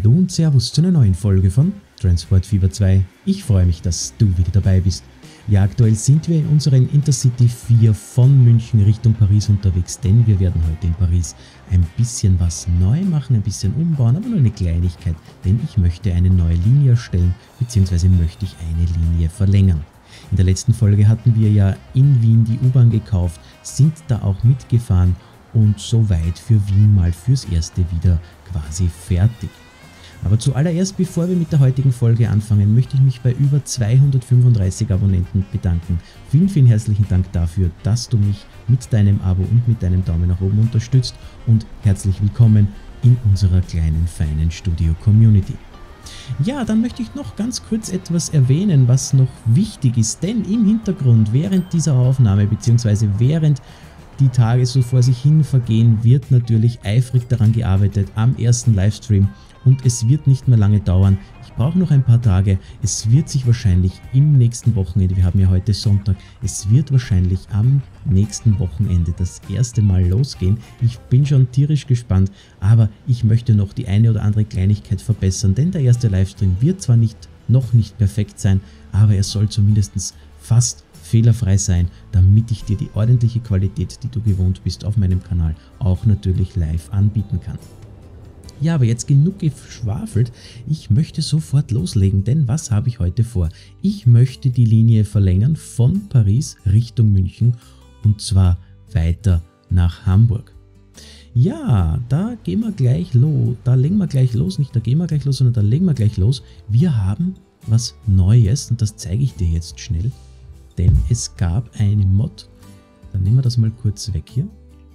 Hallo und Servus zu einer neuen Folge von Transport Fever 2. Ich freue mich, dass du wieder dabei bist. Ja, aktuell sind wir in unseren Intercity 4 von München Richtung Paris unterwegs, denn wir werden heute in Paris ein bisschen was neu machen, ein bisschen umbauen, aber nur eine Kleinigkeit, denn ich möchte eine neue Linie erstellen, beziehungsweise möchte ich eine Linie verlängern. In der letzten Folge hatten wir ja in Wien die U-Bahn gekauft, sind da auch mitgefahren und soweit für Wien mal fürs Erste wieder quasi fertig. Aber zuallererst, bevor wir mit der heutigen Folge anfangen, möchte ich mich bei über 235 Abonnenten bedanken. Vielen, vielen herzlichen Dank dafür, dass du mich mit deinem Abo und mit deinem Daumen nach oben unterstützt und herzlich willkommen in unserer kleinen, feinen Studio-Community. Ja, dann möchte ich noch ganz kurz etwas erwähnen, was noch wichtig ist, denn im Hintergrund während dieser Aufnahme bzw. während die Tage so vor sich hin vergehen, wird natürlich eifrig daran gearbeitet am ersten Livestream und es wird nicht mehr lange dauern. Ich brauche noch ein paar Tage. Es wird sich wahrscheinlich im nächsten Wochenende, wir haben ja heute Sonntag, es wird wahrscheinlich am nächsten Wochenende das erste Mal losgehen. Ich bin schon tierisch gespannt, aber ich möchte noch die eine oder andere Kleinigkeit verbessern, denn der erste Livestream wird zwar noch nicht perfekt sein, aber er soll zumindest fast fehlerfrei sein, damit ich dir die ordentliche Qualität, die du gewohnt bist auf meinem Kanal, auch natürlich live anbieten kann. Ja, aber jetzt genug geschwafelt, ich möchte sofort loslegen, denn was habe ich heute vor? Ich möchte die Linie verlängern von Paris Richtung München und zwar weiter nach Hamburg. Ja, da gehen wir gleich los, da legen wir gleich los, nicht da gehen wir gleich los, sondern da legen wir gleich los. Wir haben was Neues und das zeige ich dir jetzt schnell. Denn es gab eine Mod, dann nehmen wir das mal kurz weg hier.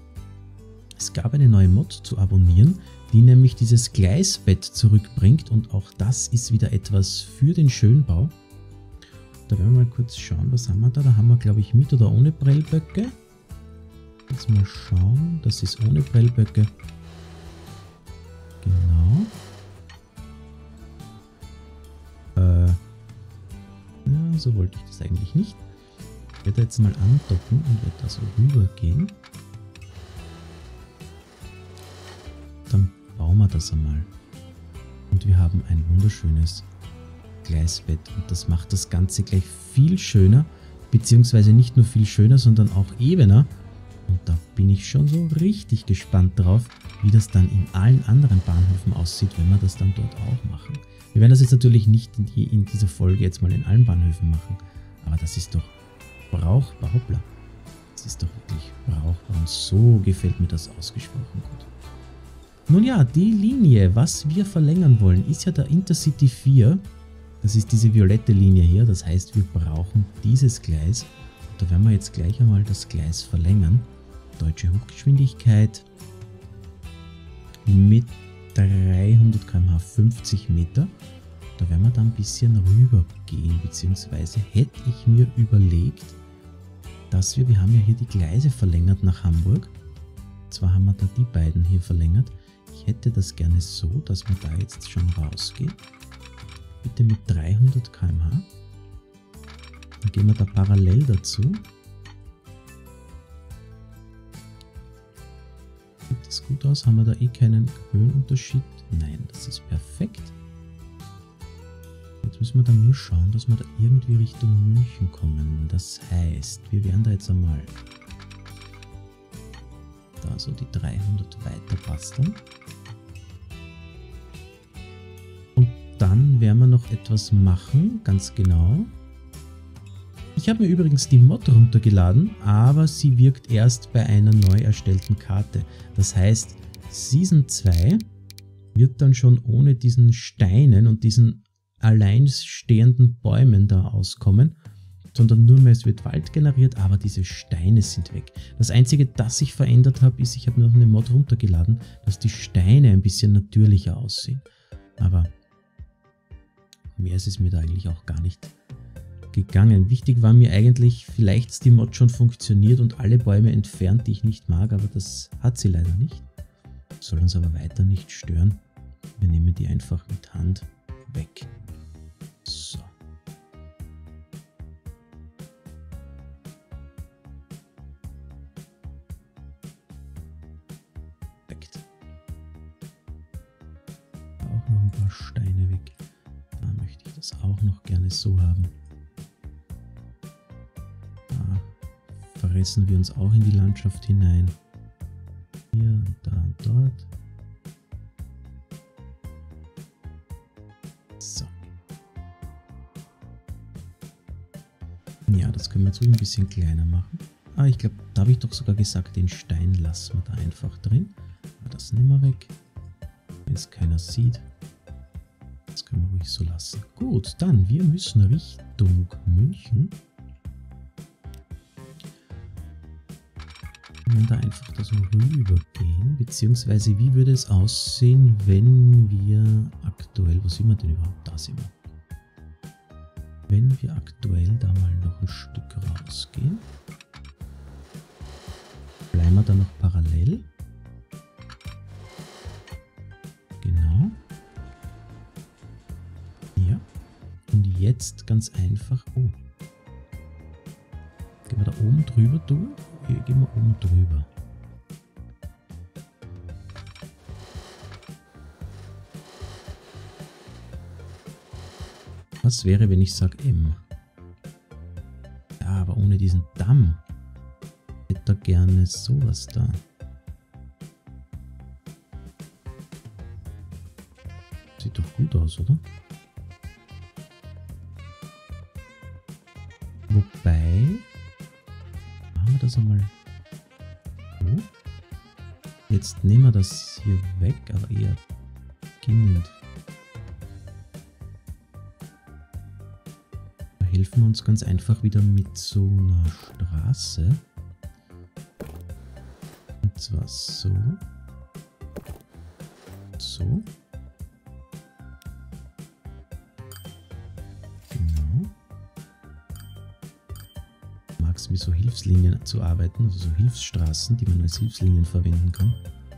Es gab eine neue Mod zu abonnieren, die nämlich dieses Gleisbett zurückbringt und auch das ist wieder etwas für den Schönbau. Da werden wir mal kurz schauen, was haben wir da? Da haben wir, glaube ich, mit oder ohne Prellböcke. Jetzt mal schauen, das ist ohne Prellböcke. Genau. Ja, so wollte ich das eigentlich nicht. Ich werde jetzt mal andocken und werde da so rüber gehen. Dann bauen wir das einmal. Und wir haben ein wunderschönes Gleisbett. Und das macht das Ganze gleich viel schöner. Beziehungsweise nicht nur viel schöner, sondern auch ebener. Und da bin ich schon so richtig gespannt drauf, wie das dann in allen anderen Bahnhöfen aussieht, wenn wir das dann dort auch machen. Wir werden das jetzt natürlich nicht in dieser Folge jetzt mal in allen Bahnhöfen machen. Aber das ist doch brauchbar, hoppla. Das ist doch wirklich brauchbar und so gefällt mir das ausgesprochen gut. Nun ja, die Linie, was wir verlängern wollen, ist ja der Intercity 4. Das ist diese violette Linie hier, das heißt wir brauchen dieses Gleis. Da werden wir jetzt gleich einmal das Gleis verlängern. Deutsche Hochgeschwindigkeit mit 300 km/h 50 Meter. Da werden wir dann ein bisschen rüber gehen, beziehungsweise hätte ich mir überlegt, dass wir haben ja hier die Gleise verlängert nach Hamburg. Zwar haben wir da die beiden hier verlängert. Ich hätte das gerne so, dass wir da jetzt schon rausgehen. Bitte mit 300 km/h. Dann gehen wir da parallel dazu. Sieht das gut aus? Haben wir da eh keinen Höhenunterschied? Nein, das ist perfekt. Jetzt müssen wir dann nur schauen, dass wir da irgendwie Richtung München kommen. Das heißt, wir werden da jetzt einmal da so die 300 weiter basteln. Und dann werden wir noch etwas machen, ganz genau. Ich habe mir übrigens die Mod runtergeladen, aber sie wirkt erst bei einer neu erstellten Karte. Das heißt, Season 2 wird dann schon ohne diesen Steinen und diesen alleinstehenden Bäumen da auskommen, sondern nur mehr es wird Wald generiert, aber diese Steine sind weg. Das einzige, das sich verändert habe, ist, ich habe noch eine Mod runtergeladen, dass die Steine ein bisschen natürlicher aussehen. Aber mehr ist es mir da eigentlich auch gar nicht gegangen. Wichtig war mir eigentlich, vielleicht dass die Mod schon funktioniert und alle Bäume entfernt, die ich nicht mag, aber das hat sie leider nicht. Soll uns aber weiter nicht stören. Wir nehmen die einfach mit Hand weg. So. Perfekt. Auch noch ein paar auch noch gerne so haben. Da verressen wir uns auch in die Landschaft hinein. Hier und da und dort. So. Ja, das können wir jetzt ein bisschen kleiner machen. Ah, ich glaube, da habe ich doch sogar gesagt, den Stein lassen wir da einfach drin. Aber das nehmen wir weg, wenn es keiner sieht. Das können wir ruhig so lassen. Gut, dann, wir müssen Richtung München. Und da einfach da so rüber gehen. Beziehungsweise, wie würde es aussehen, wenn wir aktuell, wo sind wir denn überhaupt? Da sind wir. Wenn wir aktuell da mal noch ein Stück rausgehen. Bleiben wir da noch parallel. Genau. Ja. Und jetzt ganz einfach. Oh. Gehen wir da oben drüber durch? Hier gehen wir oben drüber. Was wäre, wenn ich sage M? Ja, aber ohne diesen Damm. Ich hätte da gerne sowas da. Sieht doch gut aus, oder? Wobei, machen wir das einmal so. Jetzt nehmen wir das hier weg, aber eher beginnend. Da helfen wir uns ganz einfach wieder mit so einer Straße. Und zwar so. So. Mit so Hilfslinien zu arbeiten, also so Hilfsstraßen, die man als Hilfslinien verwenden kann.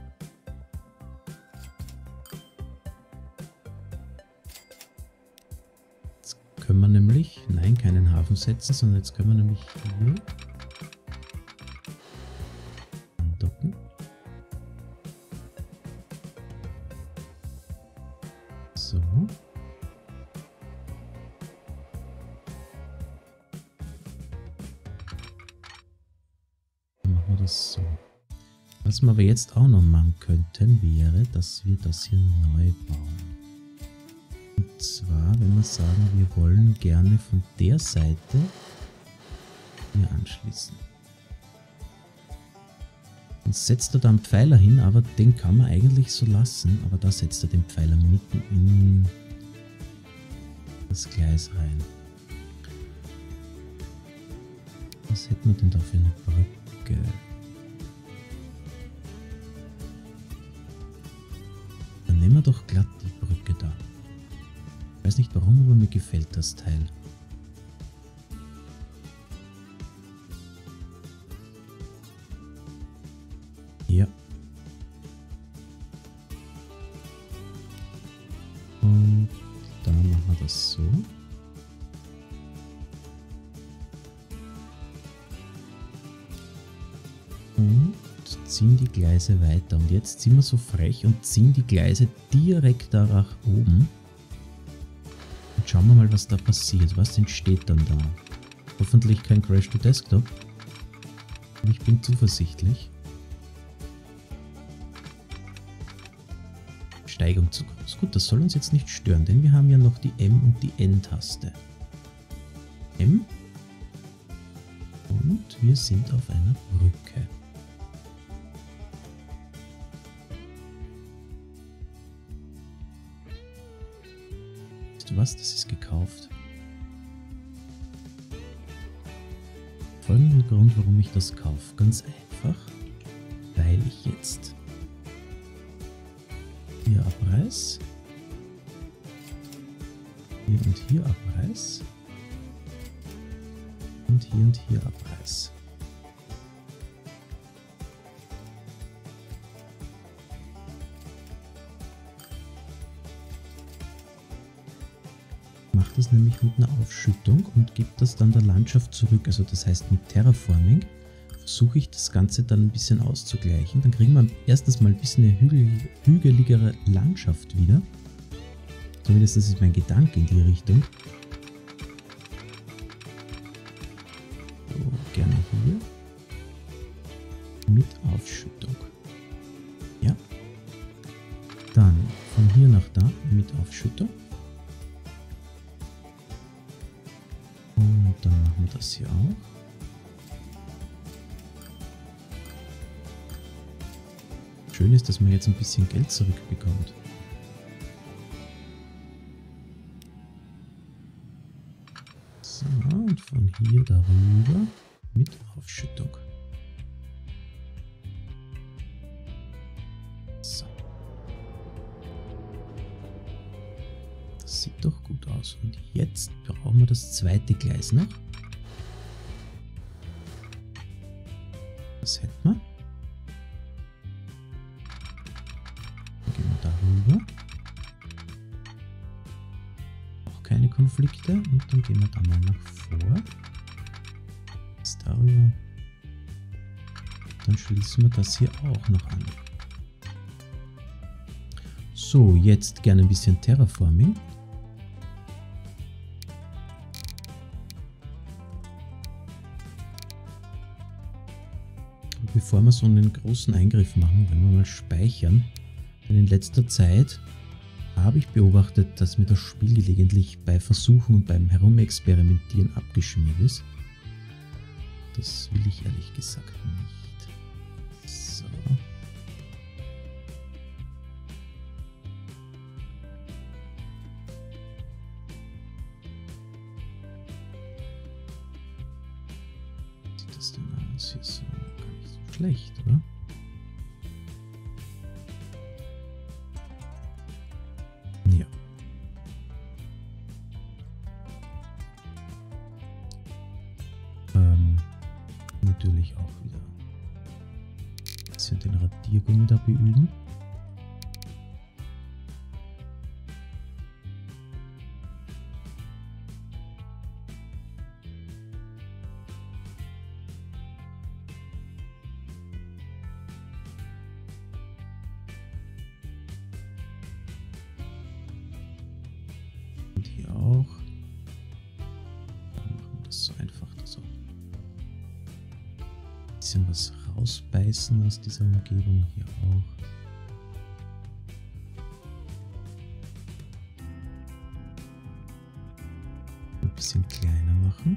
Jetzt können wir nämlich, nein, keinen Hafen setzen, sondern jetzt können wir nämlich hier andocken. So. So. Was wir aber jetzt auch noch machen könnten, wäre, dass wir das hier neu bauen. Und zwar, wenn wir sagen, wir wollen gerne von der Seite hier anschließen. Dann setzt er da einen Pfeiler hin, aber den kann man eigentlich so lassen. Aber da setzt er den Pfeiler mitten in das Gleis rein. Was hätten wir denn da für eine Brücke? Dann nehmen wir doch glatt die Brücke da. Ich weiß nicht warum, aber mir gefällt das Teil. Ja. Und da machen wir das so. Und ziehen die Gleise weiter. Und jetzt sind wir so frech und ziehen die Gleise direkt da nach oben. Und schauen wir mal, was da passiert. Was entsteht dann da? Hoffentlich kein Crash to Desktop. Aber ich bin zuversichtlich. Steigung zu groß. Gut, das soll uns jetzt nicht stören, denn wir haben ja noch die M- und die N-Taste. M. Und wir sind auf einer Brücke. Weißt du was? Das ist gekauft. Folgenden Grund, warum ich das kaufe. Ganz einfach, weil ich jetzt hier abreiß, hier und hier abreiß und hier abreiß. Macht das nämlich mit einer Aufschüttung und gibt das dann der Landschaft zurück. Also das heißt, mit Terraforming versuche ich das Ganze dann ein bisschen auszugleichen. Dann kriegen wir erstens mal ein bisschen eine hügeligere Landschaft wieder. Zumindest ist mein Gedanke in die Richtung. So, gerne hier. Mit Aufschüttung. Ja. Dann von hier nach da mit Aufschüttung. Und dann machen wir das hier auch. Schön ist, dass man jetzt ein bisschen Geld zurückbekommt. So, und von hier darüber mit Aufschüttung. So. Das sieht doch gut aus. Und jetzt brauchen wir das zweite Gleis noch. Das hätten wir. Dann gehen wir darüber. Auch keine Konflikte. Und dann gehen wir da mal nach vor. Jetzt darüber. Dann schließen wir das hier auch noch an. So, jetzt gerne ein bisschen Terraforming. Bevor wir so einen großen Eingriff machen, wenn wir mal speichern. Denn in letzter Zeit habe ich beobachtet, dass mir das Spiel gelegentlich bei Versuchen und beim Herumexperimentieren abgeschmiert ist. Das will ich ehrlich gesagt nicht. So. Sieht das denn aus hier so? Schlecht, oder? Ja. Natürlich auch wieder ein bisschen den Radiergummi da beüben. Hier auch. Dann machen wir das so einfach, dass auch ein bisschen was rausbeißen aus dieser Umgebung. Hier auch. Ein bisschen kleiner machen.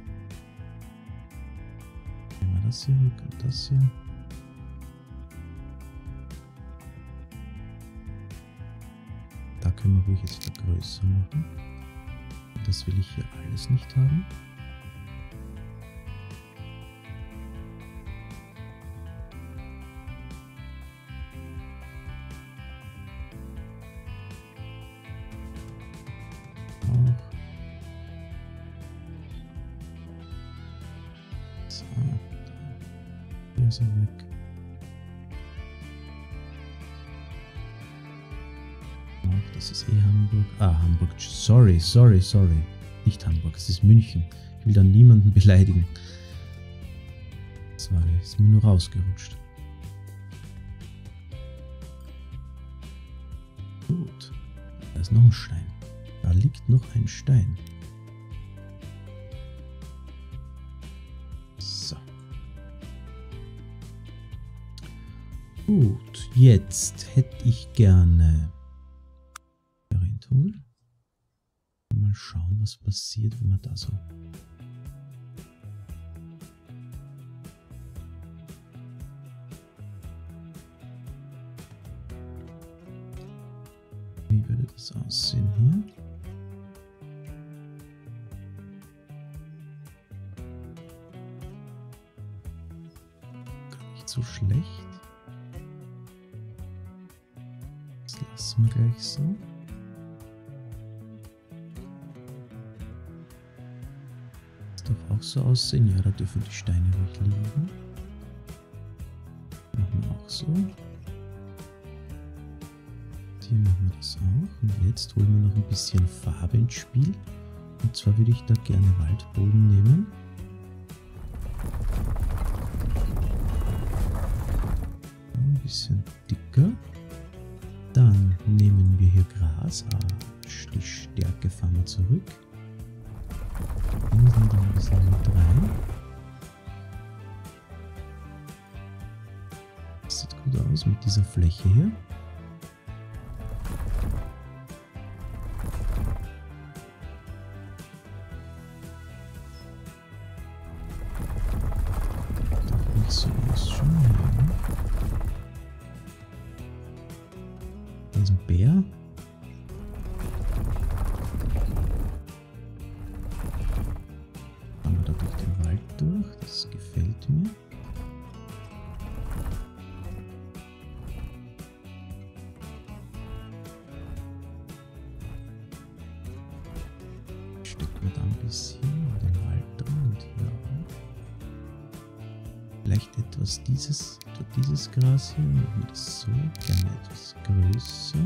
Nehmen wir das hier weg und das hier. Da können wir ruhig jetzt vergrößern machen. Das will ich hier alles nicht haben. Auch. So. Hier ist er weg. Das ist eh Hamburg. Ah, Hamburg. Sorry. Nicht Hamburg, es ist München. Ich will da niemanden beleidigen. Das ist mir nur rausgerutscht. Gut. Da ist noch ein Stein. Da liegt noch ein Stein. So. Gut, jetzt hätte ich gerne Tool. Mal schauen, was passiert, wenn man da so wie würde das aussehen hier? Gar nicht so schlecht. Das lassen wir gleich so. Auch so aussehen. Ja, da dürfen die Steine ruhig liegen. Machen wir auch so. Hier machen wir das auch. Und jetzt holen wir noch ein bisschen Farbe ins Spiel. Und zwar würde ich da gerne Waldboden nehmen. Ein bisschen dicker. Dann nehmen wir hier Gras. Ah, die Stärke fahren wir zurück. Inseln dann ein bisschen mit rein. Das sieht gut aus mit dieser Fläche hier. So ausschauen. Da ist ein Bär. Fahren wir da durch den Wald durch. Das gefällt mir. Stecken wir da ein bisschen in den Wald dran und hier auch. Vielleicht etwas dieses Gras hier, machen wir das so, gerne etwas größer.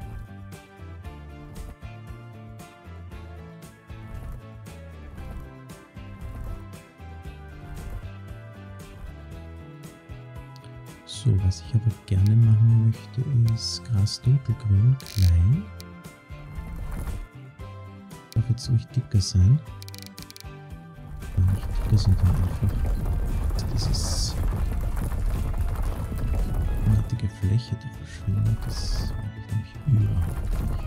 So, was ich aber gerne machen möchte, ist Gras dunkelgrün, klein. Darf jetzt ruhig dicker sein. Nicht dicker, sondern einfach dieses nattige Fläche, die verschwindet, das mag ich nämlich überhaupt nicht.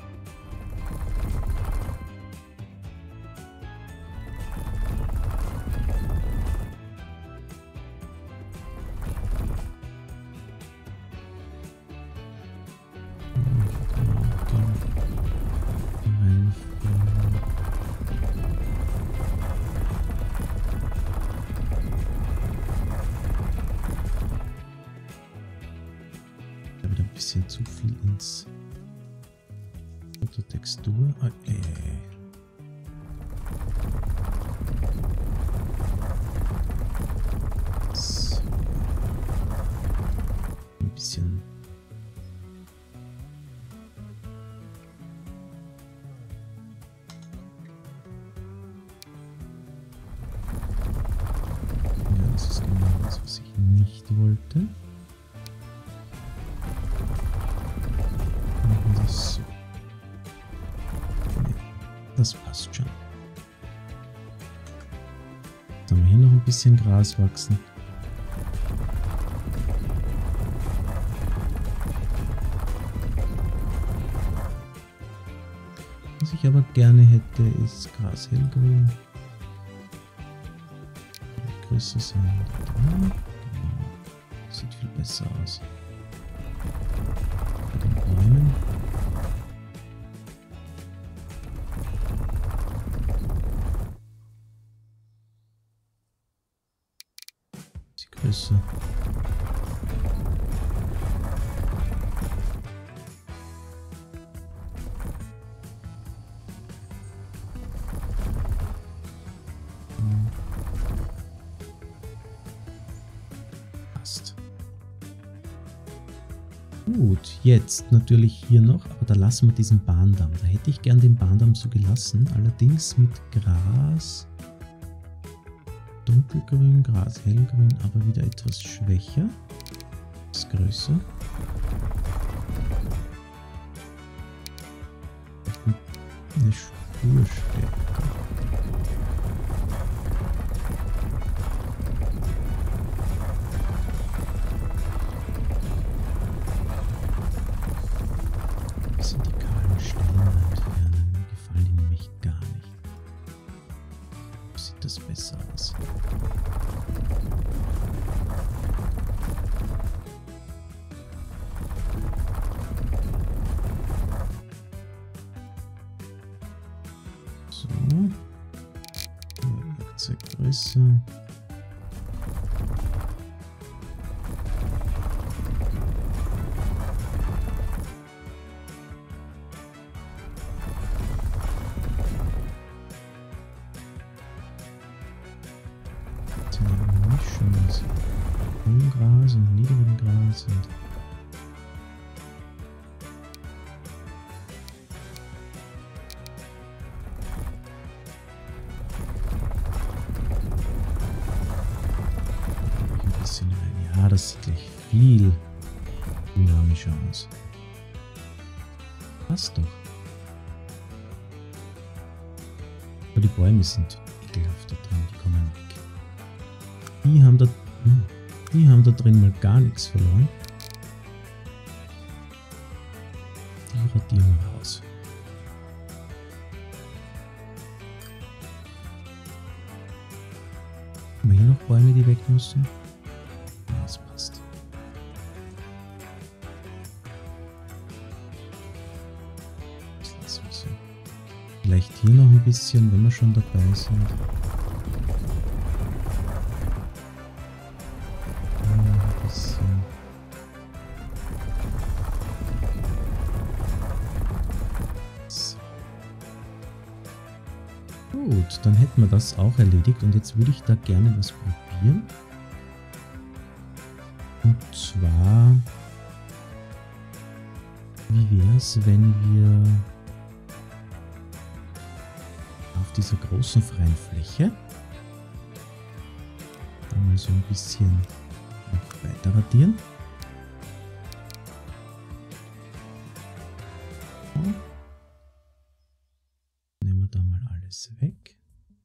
Bisschen zu viel ins Textur. So. Ein bisschen. Ja, das ist genau das, was ich nicht wollte. So. Nee, das passt schon. Jetzt haben wir hier noch ein bisschen Gras wachsen. Was ich aber gerne hätte, ist Gras hellgrün. Größer sein. Genau. Sieht viel besser aus. Bei den Bäumen. Größer. Passt. Gut, jetzt natürlich hier noch, aber da lassen wir diesen Bahndamm. Da hätte ich gern den Bahndamm so gelassen, allerdings mit Gras. Dunkelgrün, Gras hellgrün, aber wieder etwas schwächer. Etwas größer. Eine Spur stärker. Das sind die kahlen Stellen entfernen. Mir gefallen die nämlich gar nicht. Sieht das besser aus. So. Werkzeuggröße. Mischung aus hohem Gras und niedrigem Gras und ein bisschen rein. Ja, das sieht gleich viel dynamischer aus. Passt doch. Aber die Bäume sind ekelhaft da drin, die kommen weg. Die haben da drin mal gar nichts verloren. Die radieren wir raus. Haben wir hier noch Bäume, die weg müssen? Ja, das passt. Das lassen wir so. Vielleicht hier noch ein bisschen, wenn wir schon dabei sind. Ein bisschen. So. Gut, dann hätten wir das auch erledigt und jetzt würde ich da gerne was probieren. Und zwar, wie wäre es, wenn wir auf dieser großen freien Fläche da mal so ein bisschen noch weiter radieren. So. Nehmen wir da mal alles weg.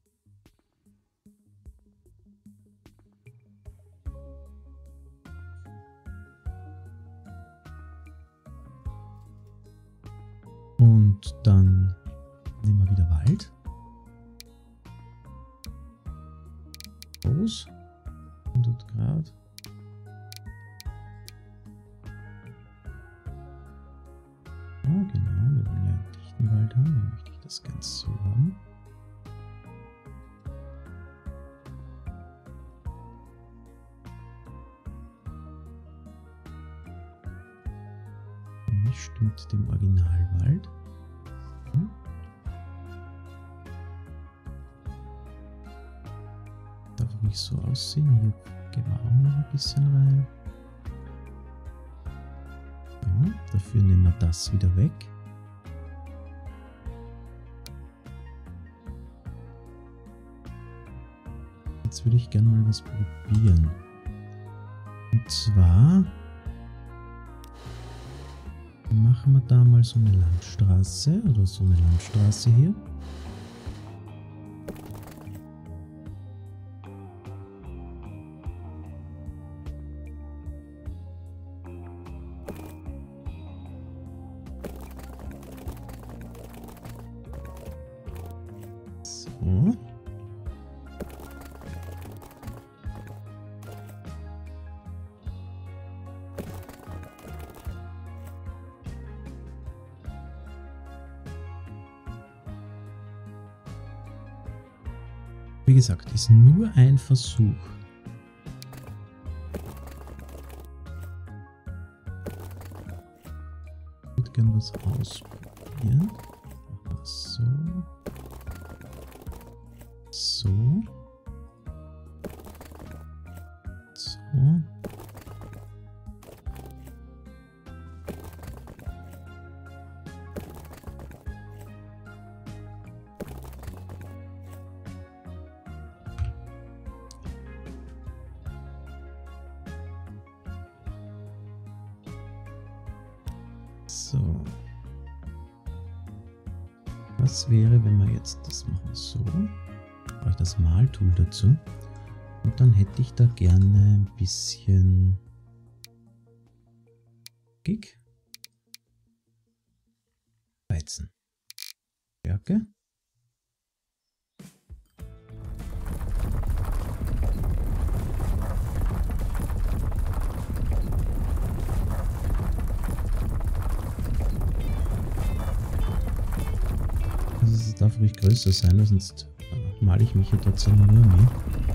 Und dann nehmen wir wieder Wald. Groß. 100 Grad. Oh, genau, wir wollen ja einen dichten Wald haben, dann möchte ich das ganz so haben. Nicht stimmt dem Originalwald. Hm. Darf ruhig so aussehen. Hier gehen wir auch noch ein bisschen rein. Ja, dafür nehmen wir das wieder weg. Jetzt würde ich gerne mal was probieren. Und zwar machen wir da mal so eine Landstraße oder so eine Landstraße hier. So. Wie gesagt, ist nur ein Versuch. Ich würde gerne was ausprobieren. Machen wir das so. So. So. So. Was wäre, wenn wir jetzt das machen so? Brauche ich das Maltool dazu. Und dann hätte ich da gerne ein bisschen Gig. Weizen. Stärke. Also es darf ruhig größer sein, sonst male ich mich hier trotzdem nur mehr.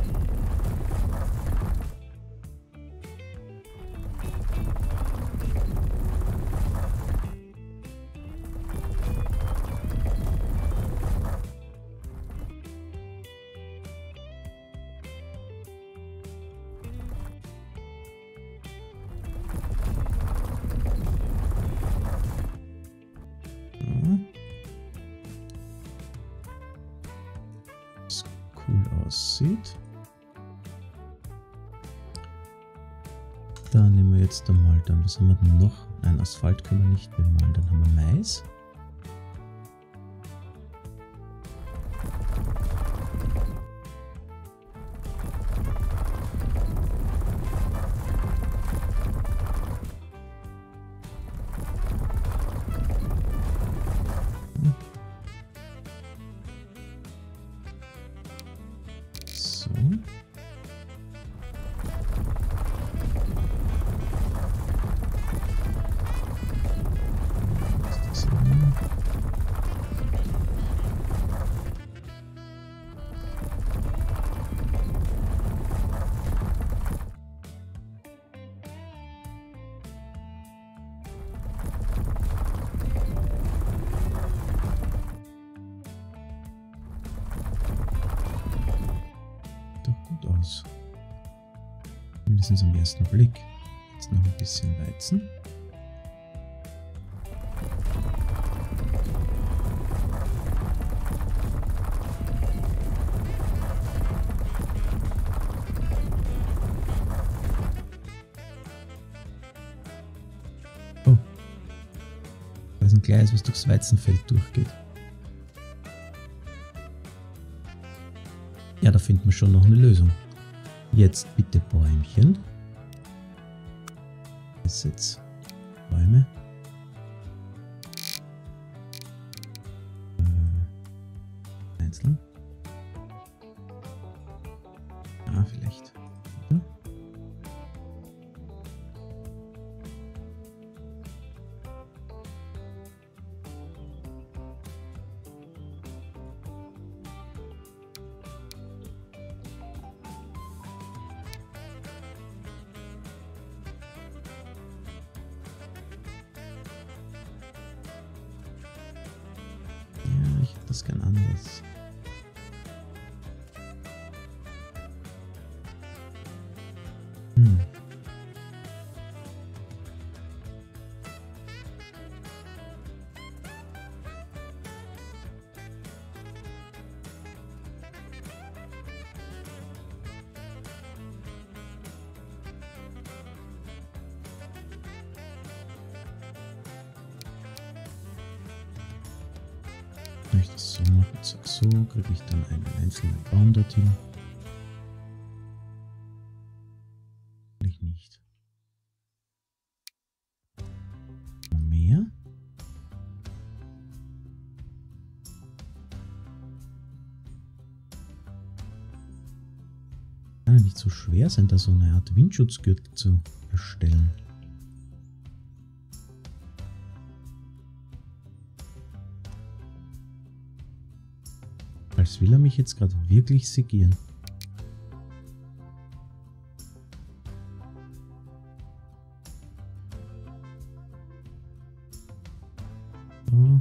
Cool aussieht. Da nehmen wir jetzt einmal dann, was haben wir denn noch? Ein Asphalt können wir nicht bemalen, dann haben wir Mais. Aus. Mindestens am ersten Blick. Jetzt noch ein bisschen Weizen. Oh. Da ist ein Gleis, was durchs Weizenfeld durchgeht. Ja, da finden wir schon noch eine Lösung. Jetzt bitte Bäumchen. Jetzt Bäume. Einzeln. Ah, vielleicht. Ja. Ich hätte das gern anders. Wenn ich das so mache, zack, so kriege ich dann einen einzelnen Baum dorthin. Ich nicht. Noch mehr. Kann ja nicht so schwer sein, da so eine Art Windschutzgürtel zu erstellen. Als will er mich jetzt gerade wirklich segieren. So.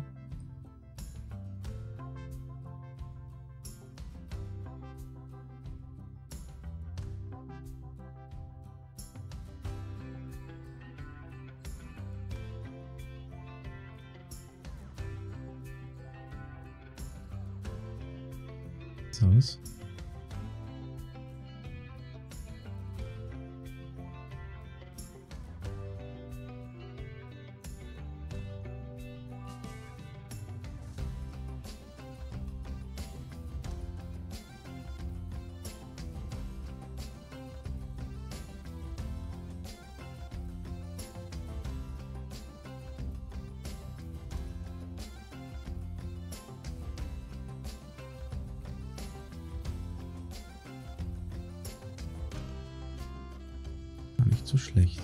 Aus. Nicht so schlecht.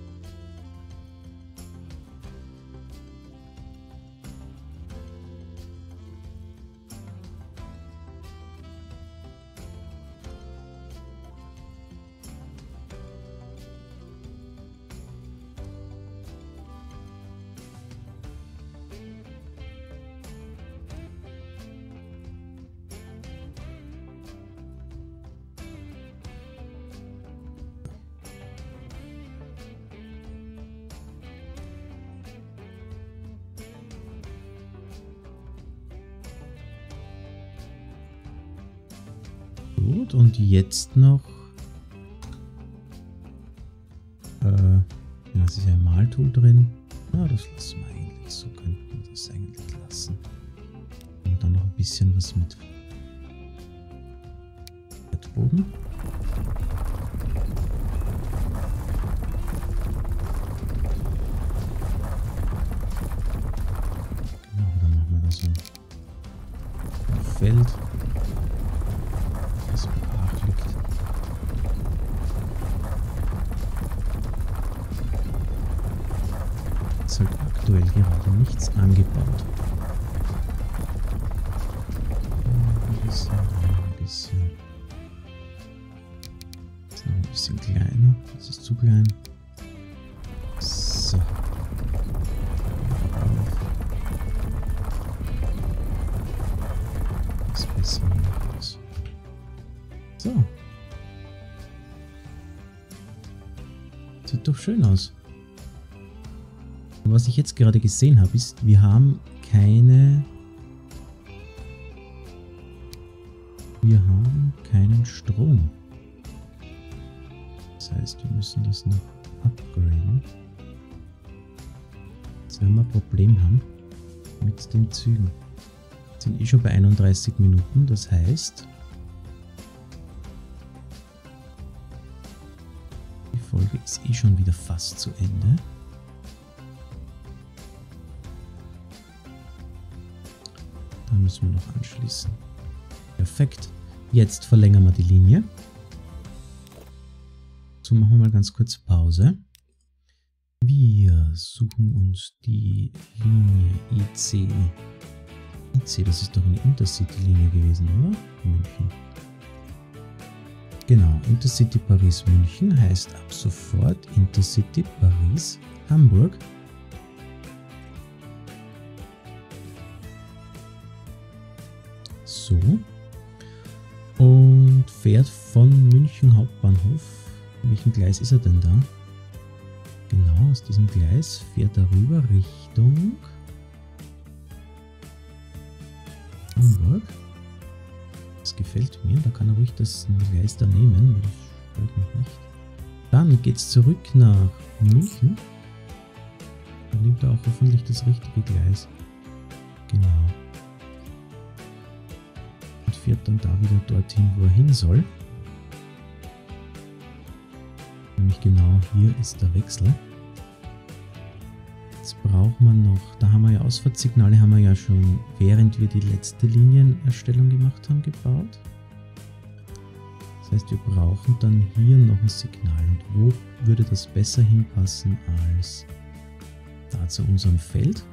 Gut, und jetzt noch ja, es ist ja ein Maltool drin. Ja, das lassen wir eigentlich. So könnten wir das eigentlich lassen. Und dann noch ein bisschen was mit Erdboden. Genau, dann machen wir da so ein Feld. Das brach liegt. halt aktuell gerade nichts angebaut. Ein bisschen, ein bisschen. Das ist noch ein bisschen kleiner. Das ist zu klein. So. Das besser aus. So. Sieht doch schön aus. Und was ich jetzt gerade gesehen habe, ist, wir haben keinen Strom. Das heißt, wir müssen das noch upgraden. Jetzt werden wir ein Problem haben mit den Zügen. Wir sind eh schon bei 31 Minuten, das heißt, die Folge ist eh schon wieder fast zu Ende. Da müssen wir noch anschließen. Perfekt. Jetzt verlängern wir die Linie. So, machen wir mal ganz kurz Pause. Wir suchen uns die Linie IC. IC, das ist doch eine Intercity-Linie gewesen, oder? München. Genau, Intercity Paris-München heißt ab sofort Intercity Paris-Hamburg. So. Und fährt von München Hauptbahnhof. Welchem Gleis ist er denn da? Genau, aus diesem Gleis fährt er rüber Richtung Hamburg. Das gefällt mir, da kann er ruhig das Gleis da nehmen, weil das stört mich nicht. Dann geht es zurück nach München. Dann nimmt er auch hoffentlich das richtige Gleis. Genau. Und fährt dann da wieder dorthin, wo er hin soll. Nämlich genau hier ist der Wechsel. Jetzt braucht man noch, da haben wir ja Ausfahrtssignale, haben wir ja schon, während wir die letzte Linienerstellung gemacht haben, gebaut. Das heißt, wir brauchen dann hier noch ein Signal. Und wo würde das besser hinpassen als da zu unserem Feld?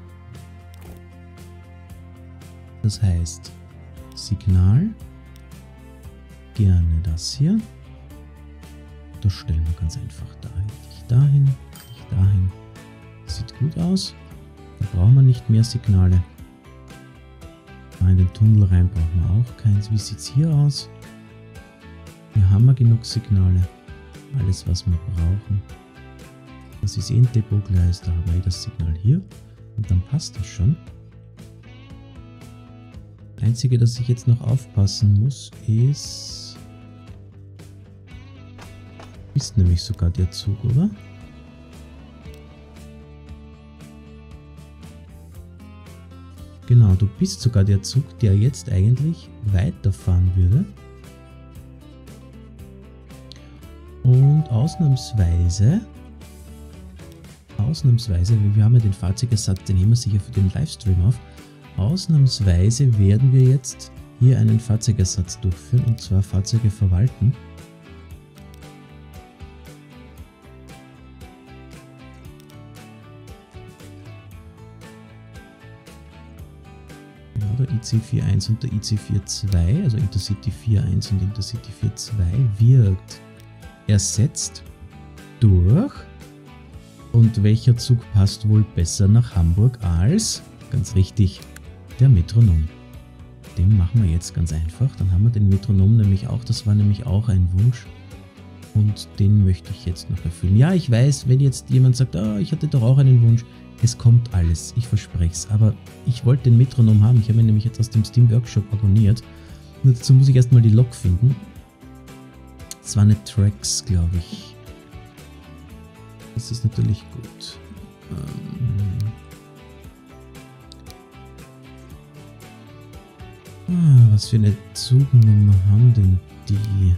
Das heißt, Signal, gerne das hier. Das stellen wir ganz einfach dahin. Dich dahin, dich dahin. Sieht gut aus. Da brauchen wir nicht mehr Signale. In den Tunnel rein brauchen wir auch keins. Wie sieht es hier aus? Hier haben wir genug Signale. Alles, was wir brauchen. Das ist eh ein Depotgleis. Da haben wir eh das Signal hier. Und dann passt das schon. Das Einzige, dass ich jetzt noch aufpassen muss, ist nämlich sogar der Zug, oder? Genau, du bist sogar der Zug, der jetzt eigentlich weiterfahren würde. Und ausnahmsweise, wir haben ja den Fahrzeugersatz, den nehmen wir sicher für den Livestream auf. Ausnahmsweise werden wir jetzt hier einen Fahrzeugersatz durchführen, und zwar Fahrzeuge verwalten. Der IC41 und der IC42, also Intercity 41 und Intercity 42, wird ersetzt durch, und welcher Zug passt wohl besser nach Hamburg als, ganz richtig, der Metronom. Den machen wir jetzt ganz einfach, dann haben wir den Metronom nämlich auch, das war nämlich auch ein Wunsch, und den möchte ich jetzt noch erfüllen. Ja, ich weiß, wenn jetzt jemand sagt, oh, ich hatte doch auch einen Wunsch, es kommt alles, ich verspreche es, aber ich wollte den Metronom haben, ich habe ihn nämlich jetzt aus dem Steam Workshop abonniert. Nur dazu muss ich erstmal die Lok finden. Das war eine Tracks, glaube ich. Das ist natürlich gut. Was für eine Zugnummer haben denn die?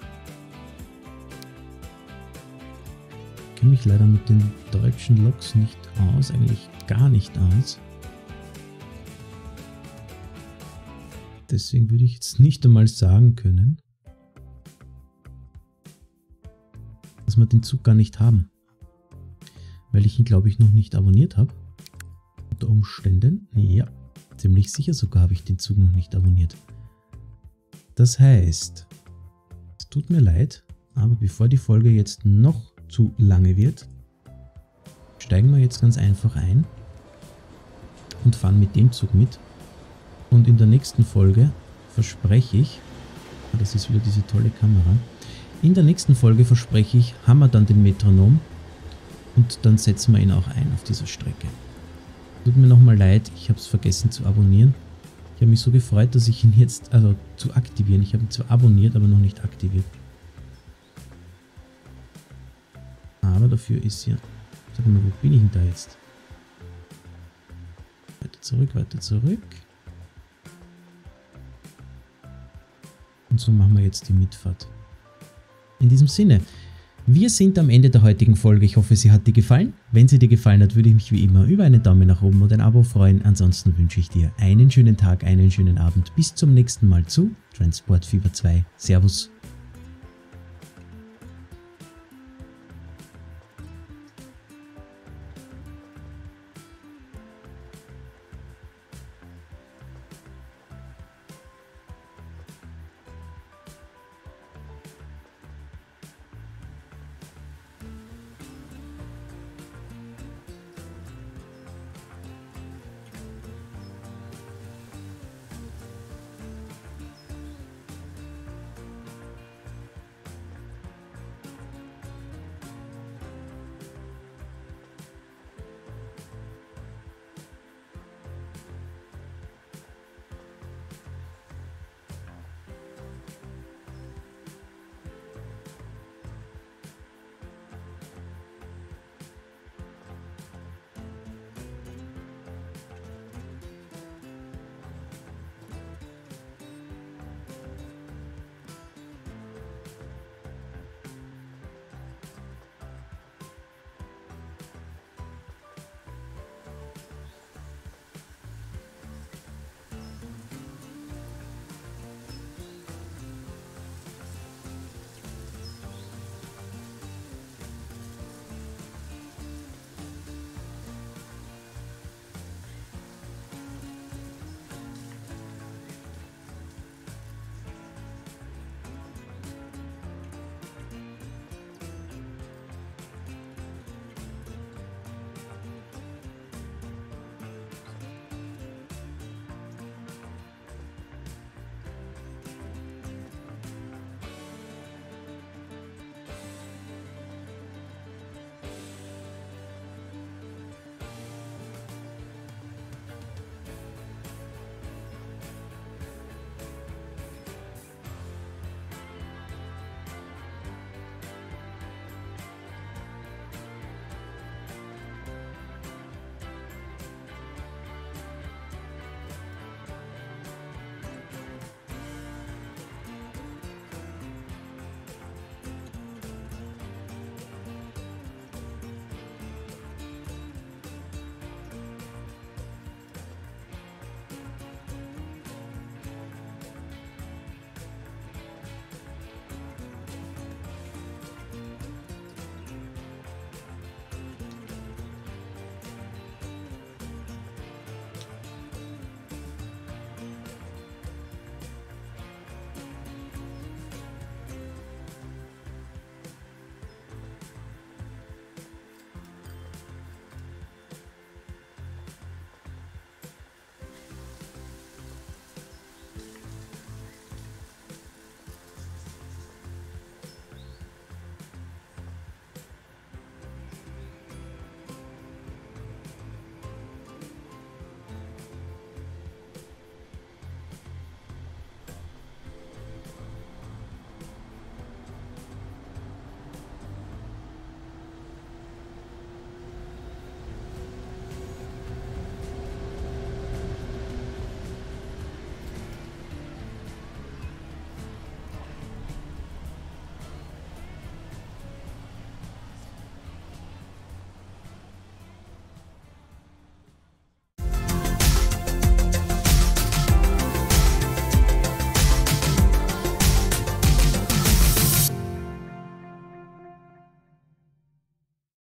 Ich kenne mich leider mit den deutschen Loks nicht aus, eigentlich gar nicht aus. Deswegen würde ich jetzt nicht einmal sagen können, dass wir den Zug gar nicht haben. Weil ich ihn, glaube ich, noch nicht abonniert habe. Unter Umständen, ja, ziemlich sicher sogar habe ich den Zug noch nicht abonniert. Das heißt, es tut mir leid, aber bevor die Folge jetzt noch zu lange wird, steigen wir jetzt ganz einfach ein und fahren mit dem Zug mit. Und in der nächsten Folge verspreche ich, das ist wieder diese tolle Kamera, in der nächsten Folge verspreche ich, haben wir dann den Metronom und dann setzen wir ihn auch ein auf dieser Strecke. Tut mir nochmal leid, ich habe es vergessen zu abonnieren. Ich habe mich so gefreut, dass ich ihn jetzt, also zu aktivieren. Ich habe ihn zwar abonniert, aber noch nicht aktiviert. Aber dafür ist ja, sag mal, wo bin ich denn da jetzt? Weiter zurück, weiter zurück. Und so machen wir jetzt die Mitfahrt. In diesem Sinne, wir sind am Ende der heutigen Folge. Ich hoffe, sie hat dir gefallen. Wenn sie dir gefallen hat, würde ich mich wie immer über einen Daumen nach oben und ein Abo freuen. Ansonsten wünsche ich dir einen schönen Tag, einen schönen Abend. Bis zum nächsten Mal zu Transportfieber 2. Servus.